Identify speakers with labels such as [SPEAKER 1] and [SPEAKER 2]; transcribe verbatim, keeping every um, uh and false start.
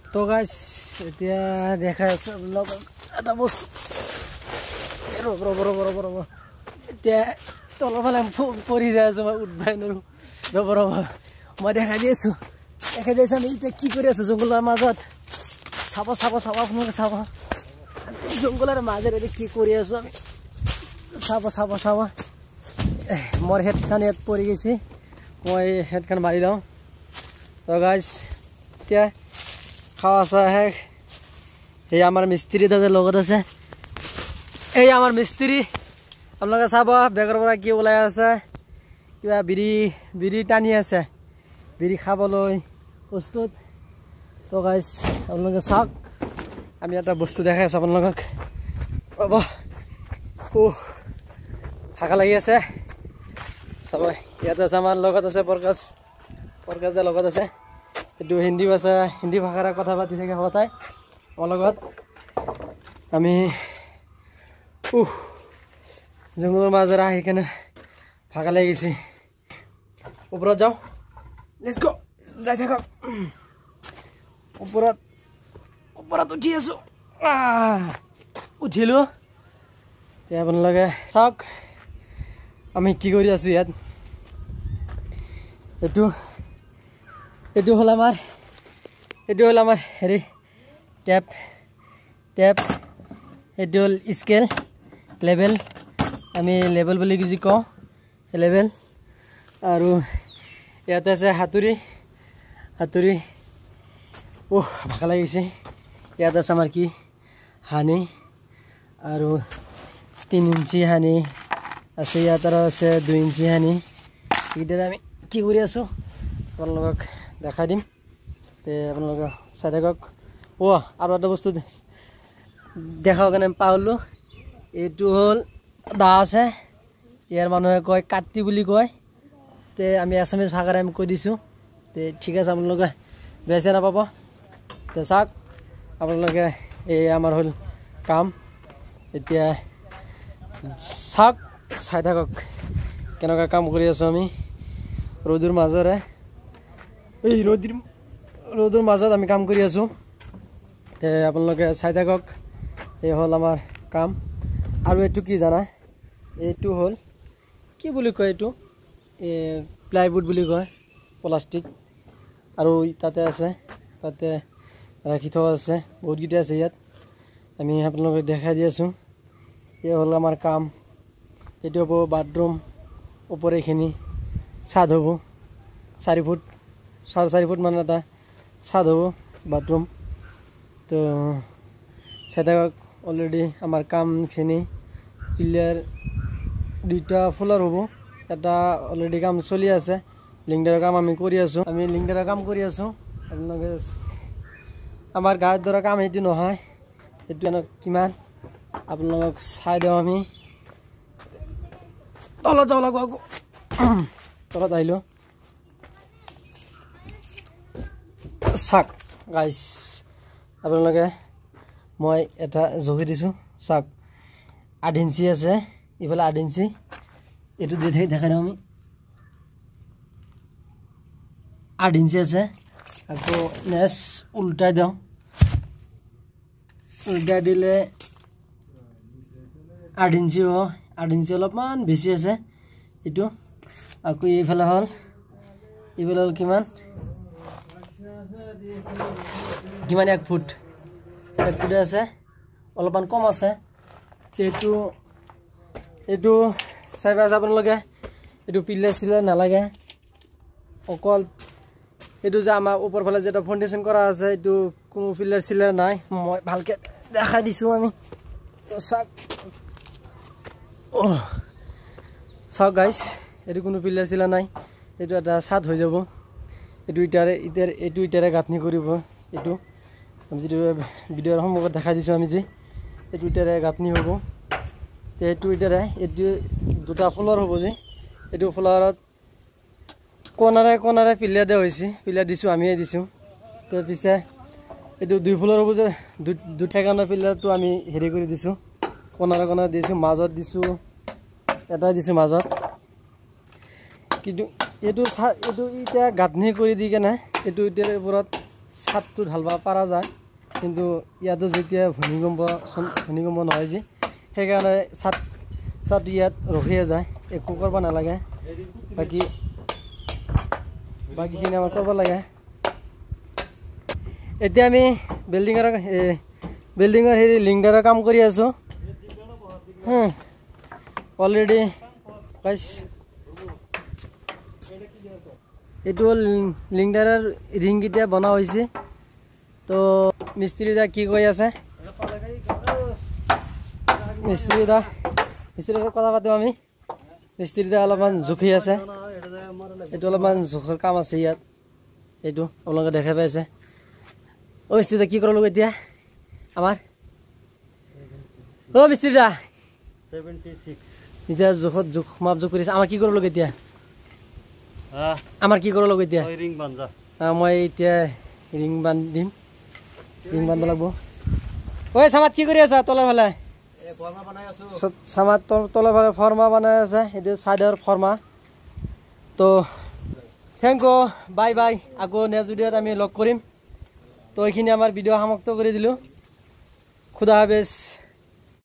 [SPEAKER 1] তো গাইস এতিয়া দেখা আছে লগত এটা বস্তু ৰব ৰব ৰব ৰব ৰব এতিয়া তলফালে পৰি যায় আছো মই উঠবাই নৰো ৰব ৰব মই দেখা দি আছো দেখা দি আছো আমি এতিয়া কি কৰি আছো জংগলৰ মাজত চাব চাব চাব আপোনালোকে চাব জংগলৰ মাজেৰে কি কৰি আছো আমি চাব চাব চাব মোৰ হেডখান ইয়াত পৰি গৈছে মই হেডখান মাৰি লওঁ তো গাইস এতিয়া খাওয়া চা হে এই আমার মিস্ত্রি দাদা লগত আছে এই আমার মিস্ত্রি আপনারা চাব বেগৰ পৰা কি ওলাই আছে কিবা বিড়ি বিড়ি টানি আছে বিড়ি খাবলৈ প্ৰস্তুত তো গাইস আপোনালোকে চাওক আমি এটা বস্তু দেখাই আছো আপোনালোকক ৰব ও হাকা লাগি আছে চাব ইয়াত আছে আমাৰ লগত আছে প্ৰকাশ প্ৰকাশ দা লগত আছে এটো হিন্দী ভাষা হিন্দী ভাষাৰ কথা পাতি থাকে হতাই মোৰ লগত আমি উহ জংগলৰ মাজেৰে আহি কেনে ভাগা লাগি গৈছে ওপৰত যাওঁ লেটস গো যাই থাক ওপৰত ওপৰত উঠি আছো উঠিলো তে আপোনালোকে চাওক আমি কি কৰি আছো ইয়াত এটো এটো হল আমার এটো হল আমার হেৰি ট্যাপ ট্যাপ এটো হল স্কেল লেভেল আমি লেভেল বুলি কি কওঁ লেভেল আৰু ইয়াত আছে হাতুৰি হাতুৰি ওহ ভাগা লাগিছে ইয়াত আছে আমাৰ কি হানি আৰু তিন ইঞ্চি হানি আছে ইয়াত আৰু আছে দুই ইঞ্চি হানি এইদৰে আমি কি কৰি আছো আপোনালোকক দেখাই দিম তে আপোনালোকে চাই থাকক ও আৰু এটা বস্তু দেখাও কাৰণে পাহৰিলো এইটো হ'ল দা আছে ইয়াৰ মানুহে কয় কাটি বুলি কয় তে আমি আছামিজ ভাষাৰে আমি কৈ দিছোঁ তে ঠিক আছে আপোনালোকে বেছি নাপাব তে চাওক আপোনালোকে এই আমাৰ হ'ল কাম এতিয়া চাওক চাই থাকক কেনেকুৱা কাম কৰি আছোঁ আমি ৰ'দৰ মাজেৰে এই ৰ'দৰ ৰ'দৰ মাজত আমি কাম কৰি আছো তে আপোনালোকে চাই থাকক এই হ'ল আমাৰ কাম আৰু এইটো কি জানা এইটো হ'ল কি বুলি কয় এইটো এই প্লাইউড বুলি কয় প্লাষ্টিক আৰু তাতে আছে তাতে ৰাখি থোৱা আছে বহুতকেইটা আছে ইয়াত আমি আপোনালোকক দেখাই দি আছো এই হ'ল আমাৰ কাম এইটো হ'ব বাথৰুম ওপৰ এইখিনি ছাদ হ'ব চাৰি ফুট সাড়ে চারি ফুট মান এটা ছাদ হ'ব বাথৰুম তো চাই থাকক অলৰেডি আমাৰ কামখিনি পিলাৰ দুইটা ফুলৰ হ'ব এটা অলৰেডি কাম চলি আছে লিংডাৰৰ কাম আমি কৰি আছোঁ আমি লিংডাৰৰ কাম কৰি আছোঁ আপোনালোকে আমাৰ গাঁৱৰ দৰে কাম এইটো নহয় এইটো কিমান আপোনালোকক চাই দিওঁ আমি তলত যাব লাগিব আকৌ তলত আহিলোঁ চাক গাইস আপোনালোকে মই এটা জোখি দিছোঁ চাক আঠ ইঞ্চি আছে ইফালে আঠ ইঞ্চি এইটো দি দেখাই দিওঁ আমি আঠ ইঞ্চি আছে আকৌ নেক্সট উল্টাই দিওঁ উল্টাই দিলে আঠ ইঞ্চি হ'ব আঠ ইঞ্চি অলপমান বেছি আছে এইটো আকৌ এইফালে হ'ল এইফালে হ'ল কিমান কিমান এক ফুট এক ফুট আছে অলপমান কম আছে এইটো এইটো চাই পাইছে আপোনালোকে এইটো পিলাৰ চিলাৰ নালাগে অকল এইটো যে আমাৰ ওপৰ ফালে যেটা ফাউণ্ডেশ্যন কৰা আছে এইটো কোনো পিলাৰ চিলাৰ নাই মই ভালকে দেখাই দিছোঁ আমি তো চাওক অহ চাওক গাইস এইটো কোনো পিলাৰ চিলাৰ নাই এইটো এটা ছাদ হৈ যাব এইটো ইটাৰে ইটাৰ এইটো ইটাৰে গাঁথনি কৰিব এইটো আমি যিটো ভিডিঅ'ৰ সন্মুখত দেখাই দিছোঁ আমি যে এইটো ইটাৰে গাঁথনি হ'ব তো এইটো ইটাৰে এইটো দুটা ফুলৰ হ'ব যে এইটো ফুলত কোণাৰে কোণাৰে পিলাৰ দিয়া হৈছে পিলাৰ দিছোঁ আমিয়ে দিছোঁ তো পিছে এইটো দুই ফুলৰ হ'ব যে দুটা কাৰণৰ পিলাৰটো আমি হেৰি কৰি দিছোঁ কোণাৰে কোণাৰে দিছোঁ মাজত দিছোঁ এটা দিছোঁ মাজত কিন্তু এইটো এইটো এতিয়া গাঁথনি কৰি দি কেনে এইটো ইটাৰ ওপৰত ছাদটো ঢালব পৰা যায় কিন্তু ইয়াতো যেতিয়া ভূমিকম্প ভূমিকম্প নহয় যে সেইকাৰণে ছাদ ছাদটো ইয়াত ৰখিয়ে যায় একো কৰিব নালাগে বাকী বাকীখিনি আমাৰ কৰিব লাগে এতিয়া আমি বিল্ডিঙৰ বিল্ডিঙৰ হেৰি লিংডাৰৰ কাম কৰি আছোঁ অলৰেডি গাইছ এইটো লিংডাৰৰ ৰিংকেইটা বনোৱা হৈছে তো মিস্ত্ৰীদা কি কৈ আছে মিস্ত্ৰীদা মিস্ত্ৰীৰ কথা পাতোঁ আমি মিস্ত্ৰীদা অলপমান জুখি আছে এইটো অলপমান জোখৰ কাম আছে ইয়াত এইটো আপোনালোকে দেখা পাইছে অ' মিস্ত্ৰীদা কি কৰিলোঁ এতিয়া আমাৰ অ' মিস্ত্ৰীদা এতিয়া জোখত জোখ মাপ জোখ কৰিছে আমাৰ কি কৰিলোঁ এতিয়া আমাৰ কি কৰিলোঁ এতিয়া মই এতিয়া ৰিং বান্ধিম ৰিং বান্ধিব লাগিব ঐ চামাত কি কৰি আছা তলৰ ফালে চামাত তলৰ ফালে ফৰ্মা বনাই আছে এইটো চাইডৰ ফৰ্মা তো থেংক ইউ বাই বাই আকৌ নেক্সট ভিডিঅ'ত আমি লগ কৰিম তো এইখিনি আমাৰ ভিডিঅ' সমাপ্ত কৰি দিলোঁ খুদা হাফেজ।